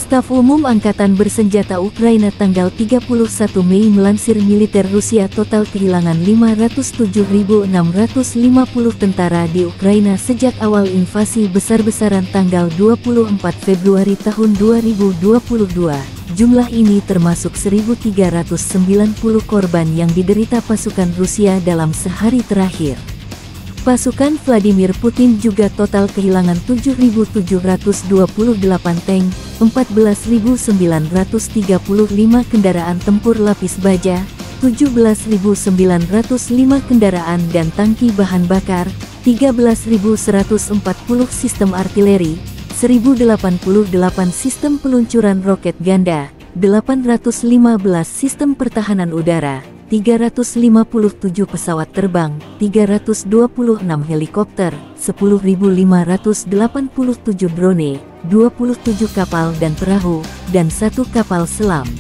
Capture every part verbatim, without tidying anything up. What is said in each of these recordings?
Staf Umum Angkatan Bersenjata Ukraina tanggal tiga puluh satu Mei melansir militer Rusia total kehilangan lima ratus tujuh ribu enam ratus lima puluh tentara di Ukraina sejak awal invasi besar-besaran tanggal dua puluh empat Februari tahun dua ribu dua puluh dua. Jumlah ini termasuk seribu tiga ratus sembilan puluh korban yang diderita pasukan Rusia dalam sehari terakhir. Pasukan Vladimir Putin juga total kehilangan tujuh ribu tujuh ratus dua puluh delapan tank, empat belas ribu sembilan ratus tiga puluh lima kendaraan tempur lapis baja, tujuh belas ribu sembilan ratus lima kendaraan dan tangki bahan bakar, tiga belas ribu seratus empat puluh sistem artileri, seribu delapan puluh delapan sistem peluncuran roket ganda, delapan ratus lima belas sistem pertahanan udara, tiga ratus lima puluh tujuh pesawat terbang, tiga ratus dua puluh enam helikopter, sepuluh ribu lima ratus delapan puluh tujuh drone, dua puluh tujuh kapal dan perahu, dan satu kapal selam.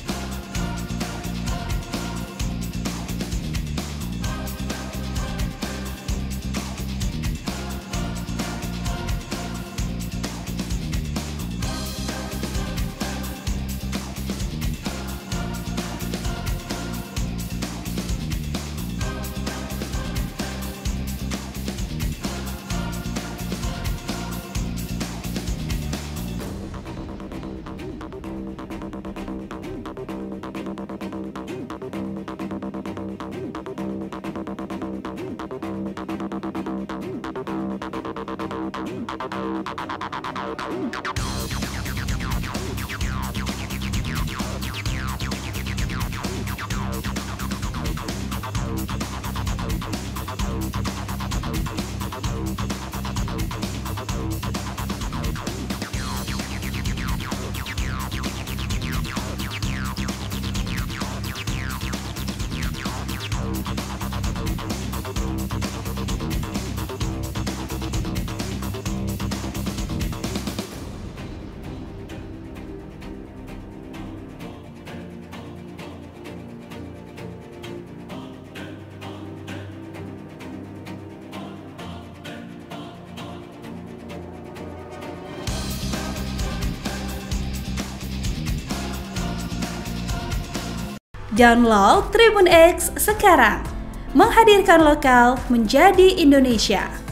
Download Tribun X sekarang, menghadirkan lokal menjadi Indonesia.